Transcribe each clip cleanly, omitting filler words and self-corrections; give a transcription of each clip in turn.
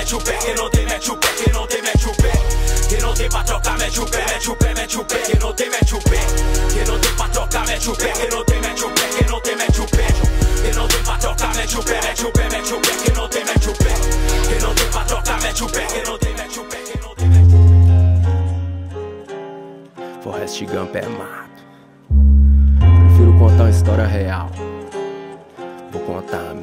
mete o pé, quem não tem mete o pé, quem não tem mete o pé. Quem não tem pra trocar mete o pé, mete o pé, mete o pé. Quem não tem mete o pé, quem não tem pra trocar mete o pé, quem não tem mete o pé, quem não tem mete o pé. Quem não tem pra trocar mete o pé, mete o pé, mete o pé. Quem não tem mete o pé, quem não tem pra trocar mete o pé, quem não tem mete o pé, quem não tem mete o pé. Forrest Gump é mato. Prefiro contar uma história real. Vou contar a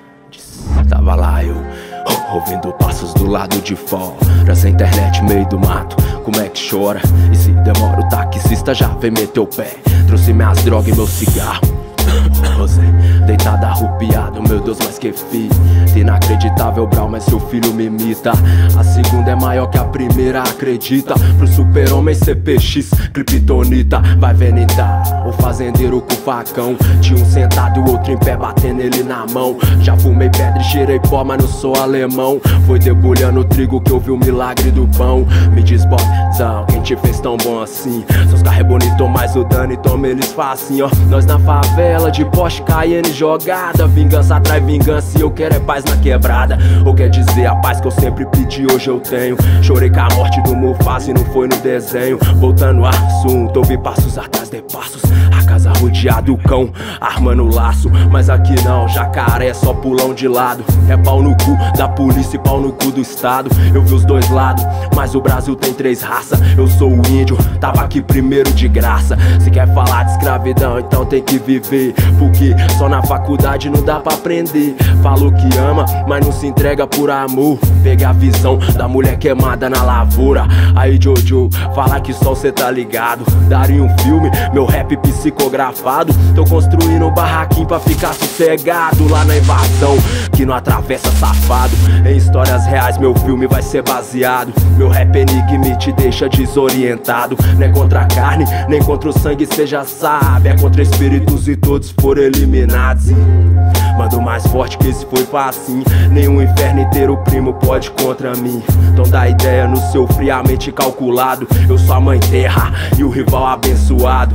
minha. Tava lá eu, ouvindo passos do lado de fora. Sem internet, meio do mato, como é que chora? E se demora o taxista já vem meter o pé. Trouxe minhas drogas e meu cigarro. Você, deitado arrupiado, meu Deus, mas que filho. Inacreditável, Brau, mas seu filho me imita. A segunda é maior que a primeira, acredita. Pro super-homem CPX, Kryptonita. Vai venitar, o fazendeiro com facão. Tinha um sentado e o outro em pé, batendo ele na mão. Já fumei pedra e cheirei pó, mas não sou alemão. Foi debulhando o trigo que eu vi o milagre do pão. Me diz, bozão, quem te fez tão bom assim? Seus carros é bonito, mas o dano, toma eles facinho, ó. Nós na favela, de Porsche, Cayenne jogada. Vingança atrai vingança e eu quero é paz na quebrada. Ou quer dizer, a paz que eu sempre pedi, hoje eu tenho. Chorei com a morte do Mufasa e não foi no desenho. Voltando ao assunto, ouvi passos atrás de passos. A casa rodeada, o cão armando o laço. Mas aqui não, jacaré é só pulão de lado. É pau no cu da polícia e pau no cu do estado. Eu vi os dois lados, mas o Brasil tem três raças. Eu sou o índio, tava aqui primeiro de graça. Se quer falar de escravidão, então tem que viver. Porque só na faculdade não dá pra aprender. Falou que ama, mas não se entrega por amor. Pega a visão da mulher queimada na lavoura. Aí Jojo, fala que só cê tá ligado. Daria um filme, meu rap psicografado. Tô construindo um barraquinho pra ficar sossegado. Lá na invasão, que não atravessa safado. Em histórias reais meu filme vai ser baseado. Meu rap enigma e te deixa desorientado. Não é contra a carne, nem contra o sangue, cê já sabe. É contra espíritos e todos foram eliminados. Mando mais forte que esse foi facinho. Nenhum inferno inteiro primo pode contra mim. Então dá ideia no seu friamente calculado. Eu sou a mãe terra e o rival abençoado.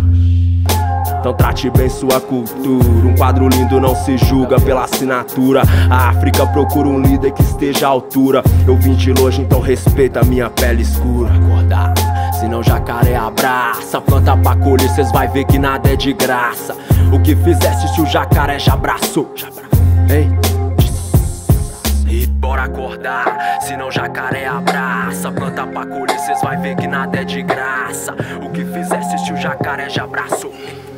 Então trate bem sua cultura. Um quadro lindo não se julga pela assinatura. A África procura um líder que esteja à altura. Eu vim de longe, então respeita a minha pele escura. Acordar, senão jacaré abraça. Planta pra colher, cês vai ver que nada é de graça. O que fizesse se o jacaré já abraçou? Hein? E bora acordar, senão jacaré abraça. Planta pra colher, cês vai ver que nada é de graça. O que fizesse se o jacaré já abraçou?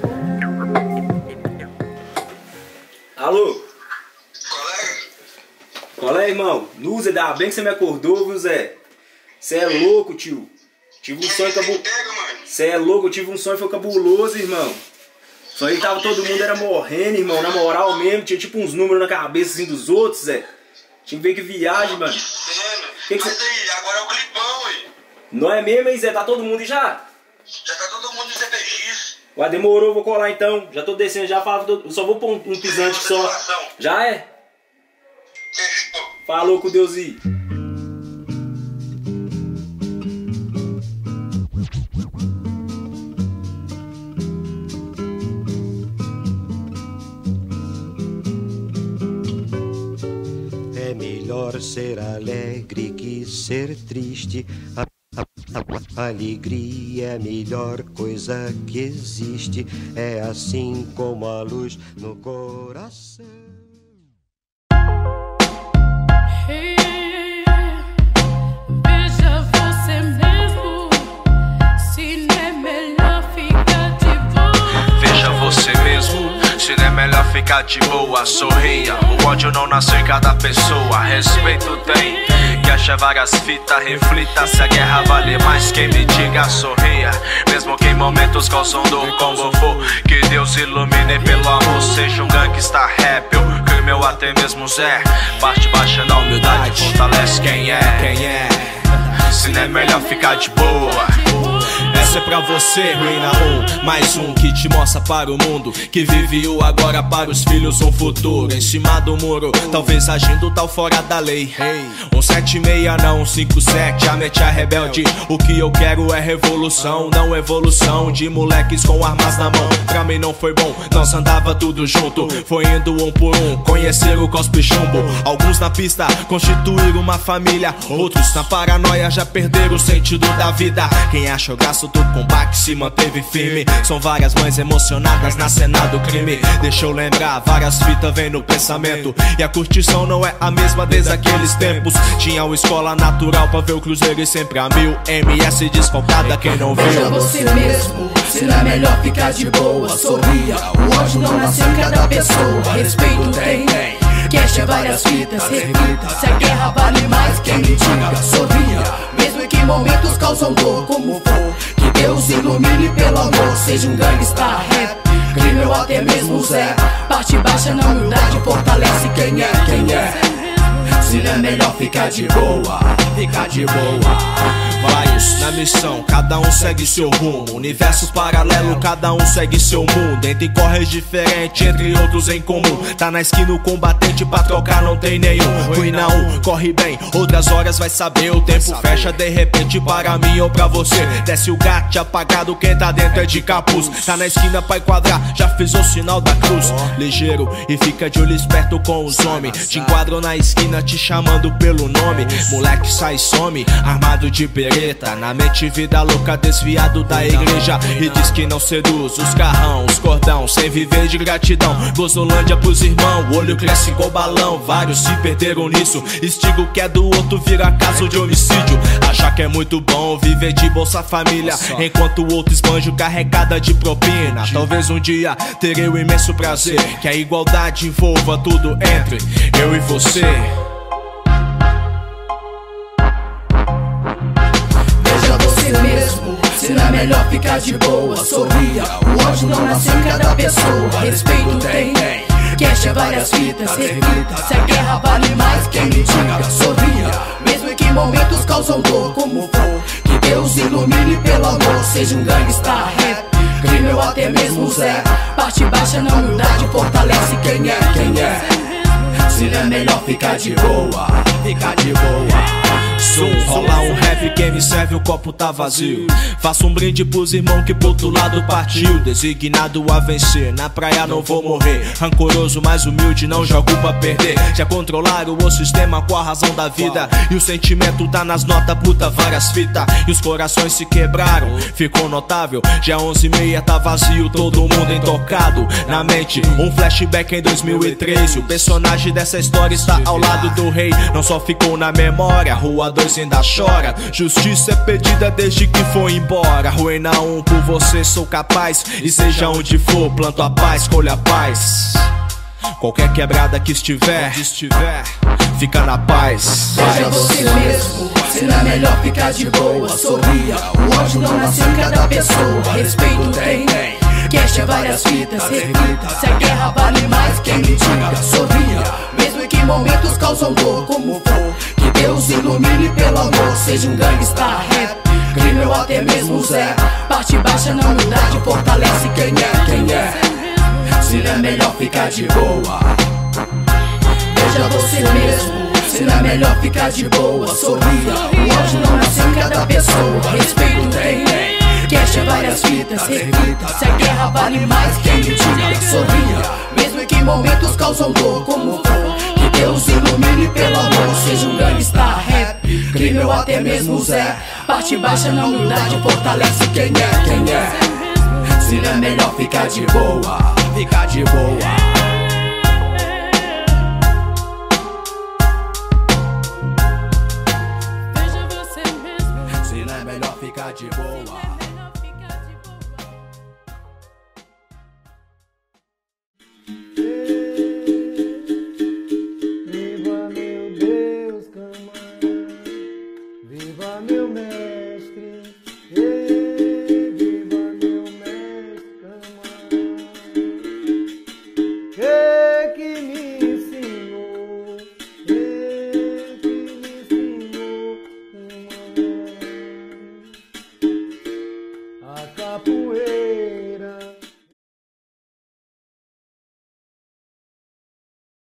Alô? Qual é, irmão? Zé, dá bem que você me acordou, viu, Zé? Cê é louco, tio. Tive um sonho cabuloso. Cê é louco, eu tive um sonho foi cabuloso, irmão. Só aí tava todo mundo era morrendo, irmão, na moral mesmo. Tinha tipo uns números na cabeça assim dos outros, Zé. Tinha que ver que viagem, mano. Que mas aí, agora é o clipão, aí. Não é mesmo, hein, Zé? Tá todo mundo já? Já tá todo mundo no CPX. Ué, demorou, vou colar então. Já tô descendo, já falo, só vou pôr um pisante só. Já é? Fechou. Falou com Deusinho. É melhor ser alegre que ser triste. A alegria é a melhor coisa que existe. É assim como a luz no coração. Veja você mesmo, se não é melhor ficar de boa. Veja você mesmo, se não é melhor ficar de boa. Sorria, o ódio não nasceu em cada pessoa. Respeito tem, que acha várias fitas. Reflita se a guerra vale mais, quem me diga sorria. Mesmo que em momentos causam dor como for, que Deus ilumine pelo amor. Seja um gangsta rap, o crime ou até mesmo Zé. Parte baixa na humildade, fortalece quem é. Se não é melhor ficar de boa. Essa é pra você, Ruína 1, mais um que te mostra para o mundo que vive o agora para os filhos um futuro. Em cima do muro, talvez agindo tal fora da lei. 176 não, 157, a mente é rebelde. O que eu quero é revolução, não evolução de moleques com armas na mão. Pra mim não foi bom, nós andava tudo junto. Foi indo um por um, conhecer o cospe chumbo. Alguns na pista constituíram uma família, outros na paranoia já perderam o sentido da vida. Quem achou graça do combate se manteve firme. São várias mães emocionadas na cena do crime. Deixa eu lembrar, várias fitas vem no pensamento. E a curtição não é a mesma desde aqueles tempos. Tinha uma escola natural pra ver o cruzeiro e sempre a 1000 MS desfalcada, quem não viu. Veja você mesmo, se não é melhor ficar de boa. Sorria, o ódio não nasceu em cada pessoa. Respeito tem, cash é várias fitas, reflita. Se a guerra vale mais, quem me diga. Sorria, mesmo que momentos causam dor. Como for, que Deus ilumine pelo amor. Seja um gangsta rap, crime ou até mesmo Zé. Parte baixa na humildade fortalece quem é. Se não é melhor ficar de boa, ficar de boa. Vários na missão, cada um segue seu rumo. Universo paralelo, cada um segue seu mundo. Entre corres diferentes, entre outros em comum. Tá na esquina o combatente, pra trocar não tem nenhum. Ruína 1, corre bem, outras horas vai saber. O tempo fecha de repente para mim ou pra você. Desce o gato apagado, quem tá dentro é de capuz. Tá na esquina pra enquadrar, já fez o sinal da cruz. Ligeiro e fica de olho esperto com os homens. Te enquadram na esquina te chamando pelo nome. Moleque sai e some, armado de bereta. Na mente vida louca, desviado da igreja. E diz que não seduz os carrão, os cordão. Sem viver de gratidão, Gozolândia pros irmãos. O olho cresce igual balão, vários se perderam nisso. Estigo que é do outro vira caso de homicídio. Achar que é muito bom viver de Bolsa Família, enquanto o outro esbanjo carregada de propina. Talvez um dia terei o imenso prazer que a igualdade envolva tudo entre eu e você. Mesmo, se não é melhor ficar de boa. Sorria, o ódio não nasceu em cada pessoa. Respeito tem, cash é várias fitas, reflita. Se a guerra vale mais, quem me diga. Sorria, mesmo que momentos causam dor. Como for, que Deus ilumine pelo amor. Seja um gangsta rap, crime ou até mesmo Zé. Parte baixa na humildade fortalece quem é. Se não é melhor ficar de boa, ficar de boa. Rola um rap, quem me serve o copo tá vazio. Faço um brinde pros irmãos que pro outro lado partiu. Designado a vencer, na praia não vou morrer. Rancoroso, mas humilde, não jogo pra perder. Já controlaram o sistema com a razão da vida. E o sentimento tá nas notas, puta, várias fitas. E os corações se quebraram, ficou notável. Já 11h30 tá vazio, todo mundo intocado. Na mente, um flashback em 2003. O personagem dessa história está ao lado do rei. Não só ficou na memória, Rua 2 ainda chora. Justiça é pedida desde que foi embora. Ruína 1, por você sou capaz. E seja onde for, planto a paz, colho a paz. Qualquer quebrada que estiver, fica na paz. Seja você mesmo, se não é melhor ficar de boa. Sorria, o ódio não nasceu em cada pessoa. Respeito tem, cash é várias fitas, reflita. Se a guerra vale mais, quem me diga. Sorria, mesmo que momentos causam dor. Como for, que Deus ilumine pelo amor. Seja um gangsta rap, crime ou até mesmo Zé. Parte baixa na humildade fortalece quem é. Se não é melhor ficar de boa, veja você mesmo. Se não é melhor ficar de boa. Sorria, o ódio não nasceu em cada pessoa. Respeito tem, cash é várias fitas, reflita. Se a guerra vale mais, quem me diga. Sorria, mesmo que momentos causam dor. Como for, que Deus ilumine pelo amor. Seja um gangsta rap, crime ou até mesmo Zé. Parte baixa na humildade fortalece quem é. Se não é melhor ficar de boa, ficar de boa. Se não é melhor ficar de boa.